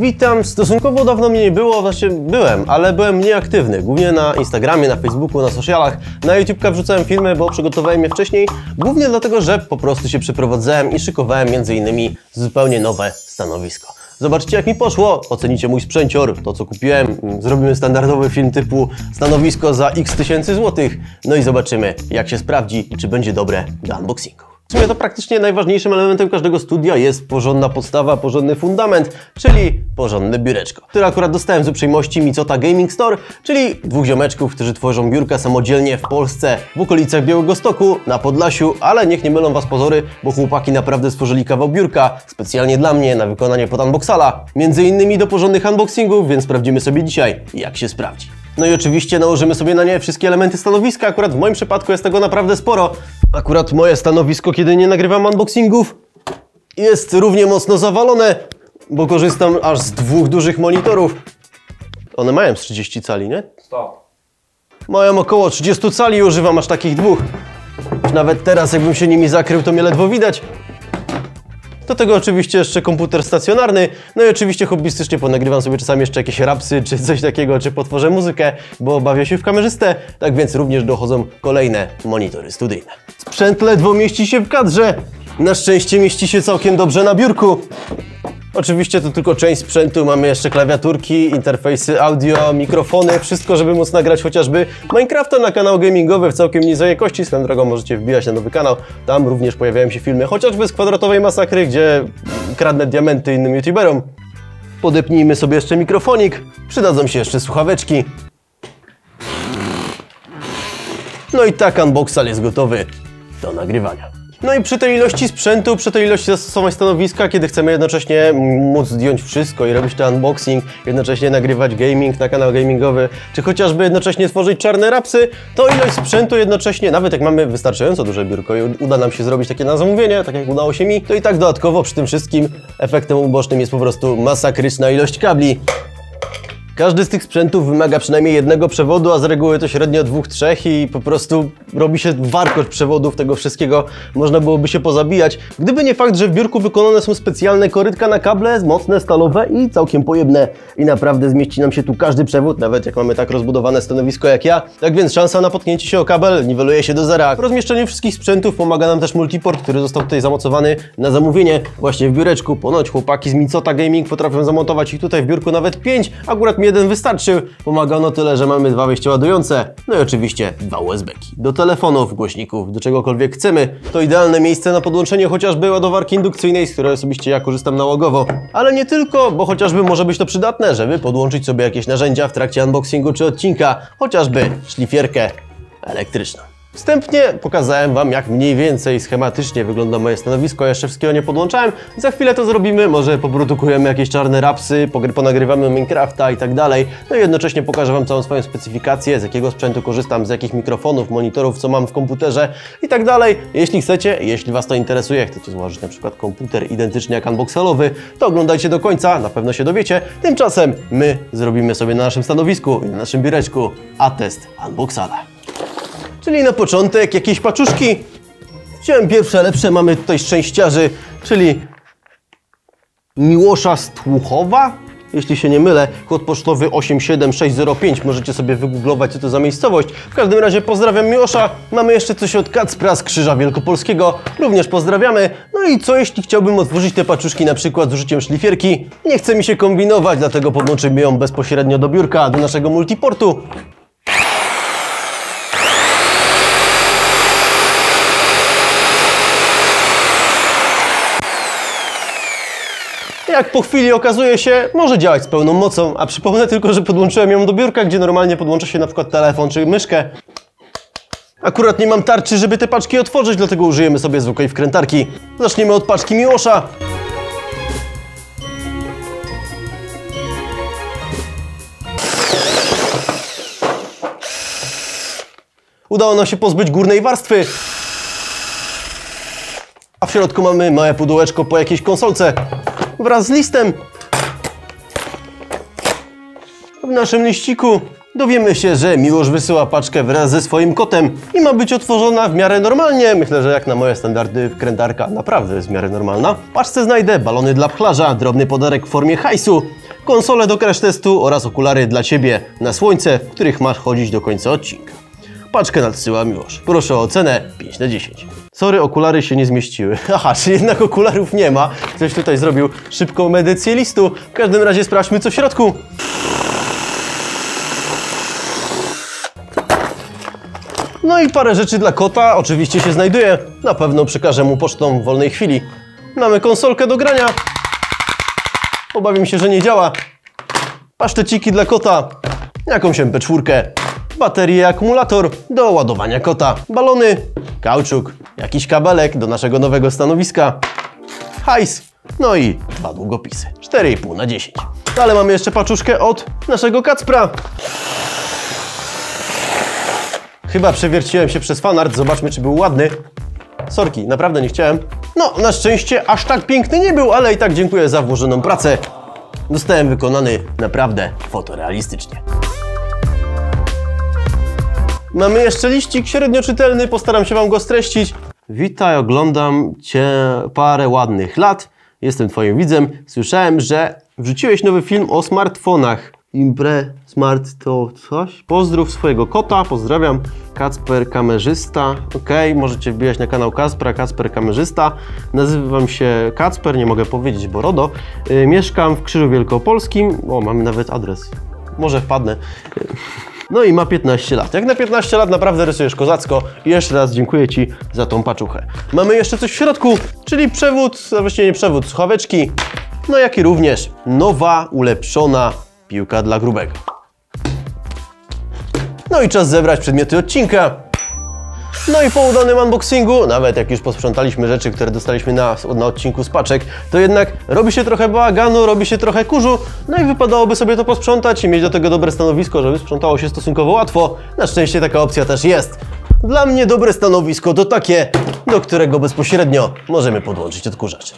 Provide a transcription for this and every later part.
Witam, stosunkowo dawno mnie nie było, znaczy byłem, ale byłem mniej aktywny, głównie na Instagramie, na Facebooku, na socialach. Na YouTube'ka wrzucałem filmy, bo przygotowałem je wcześniej, głównie dlatego, że po prostu się przeprowadzałem i szykowałem m.in. zupełnie nowe stanowisko. Zobaczcie, jak mi poszło, ocenicie mój sprzęcior, to co kupiłem, zrobimy standardowy film typu stanowisko za x tysięcy złotych, no i zobaczymy, jak się sprawdzi i czy będzie dobre do unboxingu. W sumie to praktycznie najważniejszym elementem każdego studia jest porządna podstawa, porządny fundament, czyli porządne biureczko, które akurat dostałem z uprzejmości Micota Gaming Store, czyli dwóch ziomeczków, którzy tworzą biurka samodzielnie w Polsce, w okolicach Białegostoku, na Podlasiu, ale niech nie mylą was pozory, bo chłopaki naprawdę stworzyli kawał biurka specjalnie dla mnie na wykonanie pod unboxala, między innymi do porządnych unboxingów, więc sprawdzimy sobie dzisiaj, jak się sprawdzi. No i oczywiście nałożymy sobie na nie wszystkie elementy stanowiska, akurat w moim przypadku jest tego naprawdę sporo. Akurat moje stanowisko, kiedy nie nagrywam unboxingów, jest równie mocno zawalone, bo korzystam aż z dwóch dużych monitorów. One mają z 30 cali, nie? 100. Mają około 30 cali i używam aż takich dwóch. Nawet teraz, jakbym się nimi zakrył, to mnie ledwo widać. Do tego oczywiście jeszcze komputer stacjonarny, no i oczywiście hobbystycznie ponagrywam sobie czasami jeszcze jakieś rapsy, czy coś takiego, czy potworzę muzykę, bo bawię się w kamerzystę, tak więc również dochodzą kolejne monitory studyjne. Sprzęt ledwo mieści się w kadrze, na szczęście mieści się całkiem dobrze na biurku. Oczywiście to tylko część sprzętu, mamy jeszcze klawiaturki, interfejsy audio, mikrofony, wszystko, żeby móc nagrać chociażby Minecrafta na kanał gamingowy w całkiem niezłej jakości. Swoją drogą możecie wbijać na nowy kanał, tam również pojawiają się filmy chociażby z kwadratowej masakry, gdzie kradnę diamenty innym youtuberom. Podepnijmy sobie jeszcze mikrofonik, przydadzą się jeszcze słuchaweczki. No i tak unboxal jest gotowy do nagrywania. No i przy tej ilości sprzętu, przy tej ilości zastosowań stanowiska, kiedy chcemy jednocześnie móc zdjąć wszystko i robić ten unboxing, jednocześnie nagrywać gaming na kanał gamingowy, czy chociażby jednocześnie tworzyć czarne rapsy, to ilość sprzętu jednocześnie, nawet jak mamy wystarczająco duże biurko i uda nam się zrobić takie na zamówienie, tak jak udało się mi, to i tak dodatkowo przy tym wszystkim efektem ubocznym jest po prostu masakryczna ilość kabli. Każdy z tych sprzętów wymaga przynajmniej jednego przewodu, a z reguły to średnio 2-3 i po prostu robi się warkocz przewodów tego wszystkiego, można byłoby się pozabijać. Gdyby nie fakt, że w biurku wykonane są specjalne korytka na kable, mocne, stalowe i całkiem pojemne. I naprawdę zmieści nam się tu każdy przewód, nawet jak mamy tak rozbudowane stanowisko jak ja. Tak więc szansa na potknięcie się o kabel niweluje się do zera. W rozmieszczeniu wszystkich sprzętów pomaga nam też multiport, który został tutaj zamocowany na zamówienie właśnie w biureczku. Ponoć chłopaki z Micota Gaming potrafią zamontować ich tutaj w biurku nawet 5, akurat jeden wystarczył. Pomaga ono tyle, że mamy 2 wejścia ładujące, no i oczywiście 2 USB-ki. Do telefonów, głośników, do czegokolwiek chcemy. To idealne miejsce na podłączenie chociażby ładowarki indukcyjnej, z której osobiście ja korzystam nałogowo. Ale nie tylko, bo chociażby może być to przydatne, żeby podłączyć sobie jakieś narzędzia w trakcie unboxingu czy odcinka, chociażby szlifierkę elektryczną. Wstępnie pokazałem wam, jak mniej więcej schematycznie wygląda moje stanowisko, ja jeszcze wszystkiego nie podłączałem. Za chwilę to zrobimy, może poprodukujemy jakieś czarne rapsy, ponagrywamy Minecrafta i tak dalej. No i jednocześnie pokażę wam całą swoją specyfikację, z jakiego sprzętu korzystam, z jakich mikrofonów, monitorów, co mam w komputerze i tak dalej. Jeśli chcecie, jeśli was to interesuje, chcecie złożyć na przykład komputer identyczny jak unboxalowy, to oglądajcie do końca, na pewno się dowiecie. Tymczasem my zrobimy sobie na naszym stanowisku i na naszym biureczku atest unboxala. Czyli na początek jakieś paczuszki. Wziąłem pierwsze lepsze, mamy tutaj szczęściarzy, czyli Miłosza z Tłuchowa, jeśli się nie mylę, kod pocztowy 87605, możecie sobie wygooglować, co to za miejscowość. W każdym razie pozdrawiam Miłosza, mamy jeszcze coś od Kacpra z Krzyża Wielkopolskiego, również pozdrawiamy. No i co jeśli chciałbym otworzyć te paczuszki na przykład z użyciem szlifierki? Nie chce mi się kombinować, dlatego podłączymy ją bezpośrednio do biurka, do naszego multiportu. Jak po chwili okazuje się, może działać z pełną mocą, a przypomnę tylko, że podłączyłem ją do biurka, gdzie normalnie podłącza się na przykład telefon czy myszkę. Akurat nie mam tarczy, żeby te paczki otworzyć, dlatego użyjemy sobie zwykłej wkrętarki. Zaczniemy od paczki Miłosza. Udało nam się pozbyć górnej warstwy. A w środku mamy małe pudełeczko po jakiejś konsolce wraz z listem. W naszym liściku dowiemy się, że Miłosz wysyła paczkę wraz ze swoim kotem i ma być otworzona w miarę normalnie. Myślę, że jak na moje standardy wkrętarka naprawdę jest w miarę normalna. W paczce znajdę balony dla pchlarza, drobny podarek w formie hajsu, konsolę do crash testu oraz okulary dla Ciebie na słońce, w których masz chodzić do końca odcinka. Paczkę nadsyła Miłosz. Proszę o ocenę 5 na 10. Sorry, okulary się nie zmieściły. Aha, czyli jednak okularów nie ma. Ktoś tutaj zrobił szybką medycję listu. W każdym razie sprawdźmy, co w środku. No i parę rzeczy dla kota oczywiście się znajduje. Na pewno przekażę mu pocztą w wolnej chwili. Mamy konsolkę do grania. Obawiam się, że nie działa. Paszteciki dla kota. Jakąś MP4. Baterię i akumulator do ładowania kota. Balony. Kauczuk. Jakiś kabelek do naszego nowego stanowiska. Hajs. No i 2 długopisy. 4,5 na 10. Ale mamy jeszcze paczuszkę od naszego Kacpra. Chyba przewierciłem się przez fanart. Zobaczmy, czy był ładny. Sorki, naprawdę nie chciałem. No, na szczęście aż tak piękny nie był, ale i tak dziękuję za włożoną pracę. Zostałem wykonany naprawdę fotorealistycznie. Mamy jeszcze liścik średnio czytelny, postaram się Wam go streścić. Witaj, oglądam Cię parę ładnych lat. Jestem Twoim widzem. Słyszałem, że wrzuciłeś nowy film o smartfonach. Smart to coś? Pozdrów swojego kota, pozdrawiam. Kacper Kamerzysta. Okej, możecie wbijać na kanał Kacpra, Kacper Kamerzysta. Nazywam się Kacper, nie mogę powiedzieć, bo RODO. Mieszkam w Krzyżu Wielkopolskim. O, mamy nawet adres. Może wpadnę. No i ma 15 lat. Jak na 15 lat naprawdę rysujesz kozacko. I jeszcze raz dziękuję Ci za tą paczuchę. Mamy jeszcze coś w środku, czyli przewód, a właściwie nie przewód, słuchaweczki. No jak i również nowa, ulepszona piłka dla grubego. No i czas zebrać przedmioty odcinka. No i po udanym unboxingu, nawet jak już posprzątaliśmy rzeczy, które dostaliśmy na odcinku z paczek, to jednak robi się trochę bałaganu, robi się trochę kurzu, no i wypadałoby sobie to posprzątać i mieć do tego dobre stanowisko, żeby sprzątało się stosunkowo łatwo. Na szczęście taka opcja też jest. Dla mnie dobre stanowisko to takie, do którego bezpośrednio możemy podłączyć odkurzacz.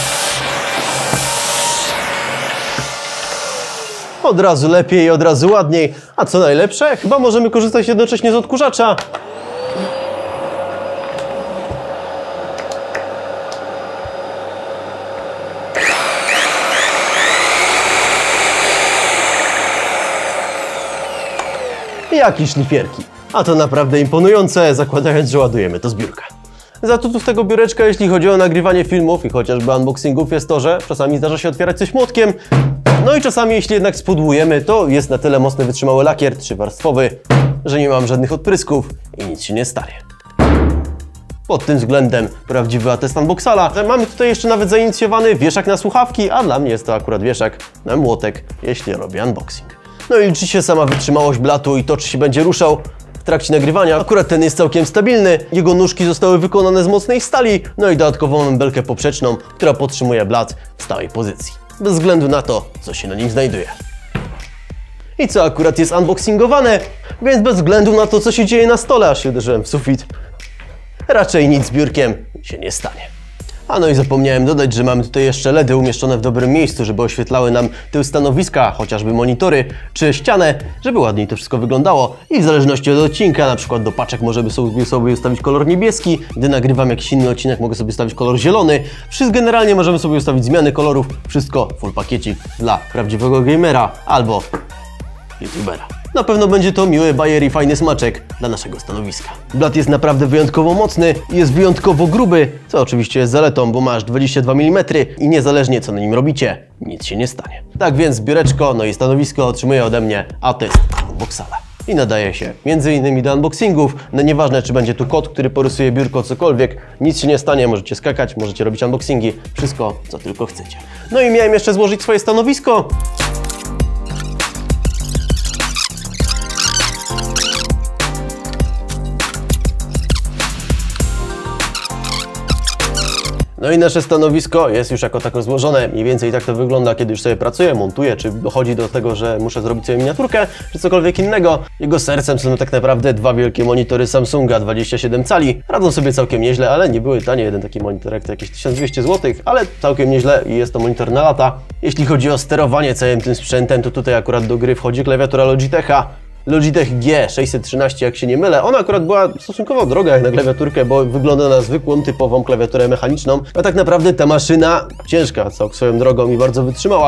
Od razu lepiej, od razu ładniej. A co najlepsze, chyba możemy korzystać jednocześnie z odkurzacza. Jak i szlifierki. A to naprawdę imponujące, zakładając, że ładujemy to z biurka. Zatutów tego biureczka, jeśli chodzi o nagrywanie filmów i chociażby unboxingów, jest to, że czasami zdarza się otwierać coś młotkiem. No i czasami, jeśli jednak spodłujemy, to jest na tyle mocny, wytrzymały lakier 3-warstwowy, że nie mam żadnych odprysków i nic się nie stanie. Pod tym względem prawdziwy atest Unboxala. Mamy tutaj jeszcze nawet zainicjowany wieszak na słuchawki, a dla mnie jest to akurat wieszak na młotek, jeśli robię unboxing. No i liczy się sama wytrzymałość blatu i to, czy się będzie ruszał w trakcie nagrywania. Akurat ten jest całkiem stabilny, jego nóżki zostały wykonane z mocnej stali, no i dodatkowo mam belkę poprzeczną, która podtrzymuje blat w stałej pozycji, bez względu na to, co się na nim znajduje. I co akurat jest unboxingowane, więc bez względu na to, co się dzieje na stole, aż się uderzyłem w sufit, raczej nic z biurkiem się nie stanie. A no i zapomniałem dodać, że mamy tutaj jeszcze LEDy umieszczone w dobrym miejscu, żeby oświetlały nam tył stanowiska, chociażby monitory czy ścianę, żeby ładniej to wszystko wyglądało. I w zależności od odcinka, na przykład do paczek możemy sobie ustawić kolor niebieski, gdy nagrywam jakiś inny odcinek, mogę sobie ustawić kolor zielony. Generalnie możemy sobie ustawić zmiany kolorów, wszystko full pakiecik dla prawdziwego gamera albo youtubera. Na pewno będzie to miły bajer i fajny smaczek dla naszego stanowiska. Blat jest naprawdę wyjątkowo mocny i jest wyjątkowo gruby, co oczywiście jest zaletą, bo masz 22 mm i niezależnie co na nim robicie, nic się nie stanie. Tak więc biureczko, no i stanowisko otrzymuje ode mnie atest Unboxala. I nadaje się m.in. do unboxingów. No nieważne, czy będzie tu kot, który porysuje biurko, cokolwiek, nic się nie stanie, możecie skakać, możecie robić unboxingi, wszystko co tylko chcecie. No i miałem jeszcze złożyć swoje stanowisko. No i nasze stanowisko jest już jako tako złożone. Mniej więcej tak to wygląda, kiedy już sobie pracuję, montuję, czy dochodzi do tego, że muszę zrobić sobie miniaturkę, czy cokolwiek innego. Jego sercem są tak naprawdę dwa wielkie monitory Samsunga 27 cali. Radzą sobie całkiem nieźle, ale nie były tanie. Jeden taki monitorek to jakieś 1200 zł, ale całkiem nieźle i jest to monitor na lata. Jeśli chodzi o sterowanie całym tym sprzętem, to tutaj akurat do gry wchodzi klawiatura Logitecha. Logitech G613, jak się nie mylę. Ona akurat była stosunkowo droga jak na klawiaturkę, bo wygląda na zwykłą, typową klawiaturę mechaniczną. A tak naprawdę ta maszyna, ciężka swoją drogą i bardzo wytrzymała,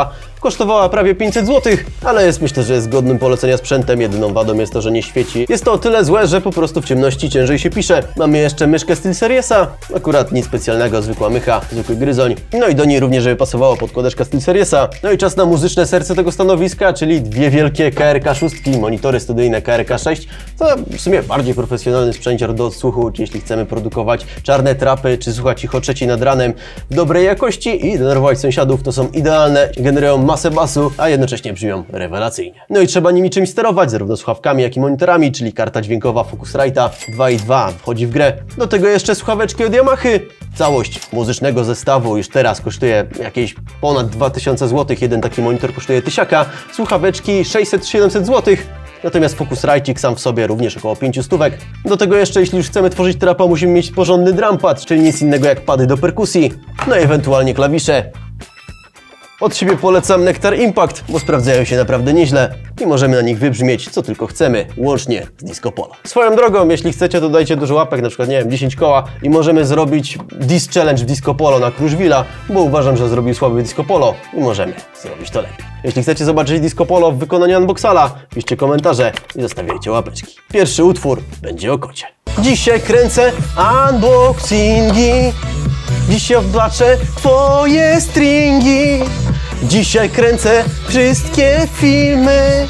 Kosztowała prawie 500 zł, ale myślę, że jest godnym polecenia sprzętem. Jedyną wadą jest to, że nie świeci. Jest to o tyle złe, że po prostu w ciemności ciężej się pisze. Mamy jeszcze myszkę SteelSeriesa, akurat nic specjalnego, zwykła mycha, zwykły gryzoń. No i do niej również, żeby pasowało podkładeczka SteelSeriesa. No i czas na muzyczne serce tego stanowiska, czyli dwie wielkie KRK-6, monitory studyjne KRK-6. To w sumie bardziej profesjonalny sprzęcior do odsłuchu, czy jeśli chcemy produkować czarne trapy, czy słuchać ich o 3 nad ranem w dobrej jakości i denerwować sąsiadów, to są idealne, generują masę basu, a jednocześnie brzmią rewelacyjnie. No i trzeba nimi czymś sterować, zarówno słuchawkami, jak i monitorami, czyli karta dźwiękowa Focusrite'a 2.2 wchodzi w grę. Do tego jeszcze słuchaweczki od Yamahy. Całość muzycznego zestawu już teraz kosztuje jakieś ponad 2000 zł, jeden taki monitor kosztuje 1000, słuchaweczki 600-700 zł. Natomiast Focusrite'ik sam w sobie również około 500 stówek. Do tego jeszcze, jeśli już chcemy tworzyć trapa, musimy mieć porządny drumpad, czyli nic innego jak pady do perkusji, no i ewentualnie klawisze. Od siebie polecam Nektar Impact, bo sprawdzają się naprawdę nieźle i możemy na nich wybrzmieć co tylko chcemy, łącznie z Disco Polo. Swoją drogą, jeśli chcecie, to dajcie dużo łapek, na przykład, nie wiem, 10 koła i możemy zrobić Diss Challenge w Disco Polo na Kruszwila, bo uważam, że zrobił słaby Disco Polo i możemy zrobić to lepiej. Jeśli chcecie zobaczyć Disco Polo w wykonaniu Unboxala, piszcie komentarze i zostawiajcie łapeczki. Pierwszy utwór będzie o kocie. Dzisiaj kręcę unboxingi, dzisiaj oblaczę twoje stringi. Dzisiaj kręcę wszystkie filmy.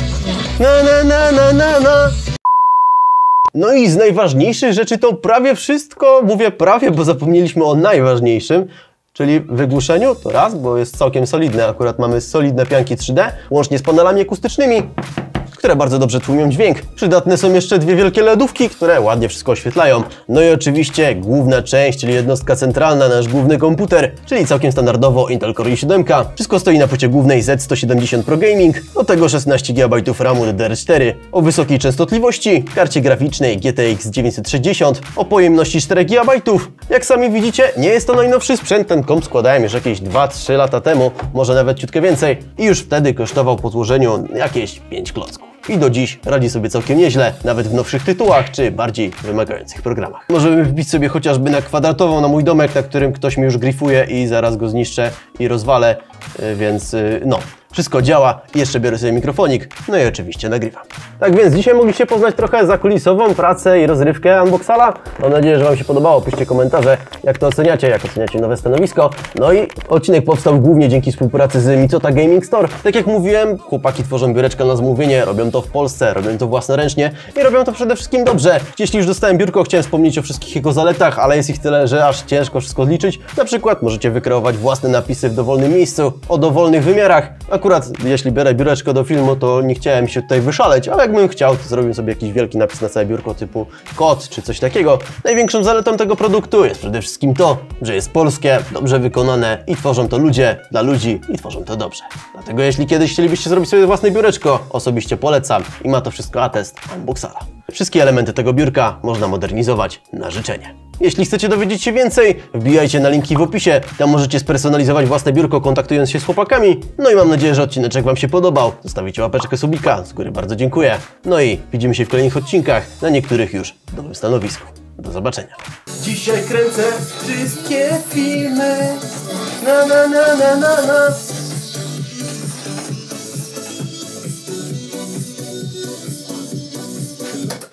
Na. No i z najważniejszych rzeczy to prawie wszystko. Mówię prawie, bo zapomnieliśmy o najważniejszym, czyli wygłuszeniu. To raz, bo jest całkiem solidne. Akurat mamy solidne pianki 3D, łącznie z panelami akustycznymi, które bardzo dobrze tłumią dźwięk. Przydatne są jeszcze dwie wielkie LEDówki, które ładnie wszystko oświetlają. No i oczywiście główna część, czyli jednostka centralna, nasz główny komputer, czyli całkiem standardowo Intel Core i7. Wszystko stoi na płycie głównej Z170 Pro Gaming, do tego 16 GB RAMu DDR4 o wysokiej częstotliwości, karcie graficznej GTX 960 o pojemności 4 GB. Jak sami widzicie, nie jest to najnowszy sprzęt, ten komp składałem już jakieś 2-3 lata temu, może nawet ciutkę więcej i już wtedy kosztował po złożeniu jakieś 5 klocków. I do dziś radzi sobie całkiem nieźle, nawet w nowszych tytułach, czy bardziej wymagających programach. Możemy wbić sobie chociażby na kwadratową na mój domek, na którym ktoś mi już grifuje i zaraz go zniszczę i rozwalę, więc no. Wszystko działa, jeszcze biorę sobie mikrofonik, no i oczywiście nagrywam. Tak więc dzisiaj mogliście poznać trochę zakulisową pracę i rozrywkę Unboxala. Mam nadzieję, że Wam się podobało. Piszcie komentarze, jak to oceniacie, jak oceniacie nowe stanowisko. No i odcinek powstał głównie dzięki współpracy z Micota Gaming Store. Tak jak mówiłem, chłopaki tworzą biureczka na zamówienie, robią to w Polsce, robią to własnoręcznie i robią to przede wszystkim dobrze. Jeśli już dostałem biurko, chciałem wspomnieć o wszystkich jego zaletach, ale jest ich tyle, że aż ciężko wszystko odliczyć. Na przykład możecie wykreować własne napisy w dowolnym miejscu, o dowolnych wymiarach. Akurat jeśli biorę biureczko do filmu, to nie chciałem się tutaj wyszaleć, ale jakbym chciał, to zrobię sobie jakiś wielki napis na całe biurko typu kot czy coś takiego. Największą zaletą tego produktu jest przede wszystkim to, że jest polskie, dobrze wykonane i tworzą to ludzie dla ludzi i tworzą to dobrze. Dlatego jeśli kiedyś chcielibyście zrobić sobie własne biureczko, osobiście polecam i ma to wszystko atest Unboxala. Wszystkie elementy tego biurka można modernizować na życzenie. Jeśli chcecie dowiedzieć się więcej, wbijajcie na linki w opisie, tam możecie spersonalizować własne biurko, kontaktując się z chłopakami. No i mam nadzieję, że odcineczek Wam się podobał. Zostawicie łapeczkę, subika, z góry bardzo dziękuję. No i widzimy się w kolejnych odcinkach, na niektórych już w nowym stanowisku. Do zobaczenia. Dzisiaj kręcę wszystkie filmy. Na.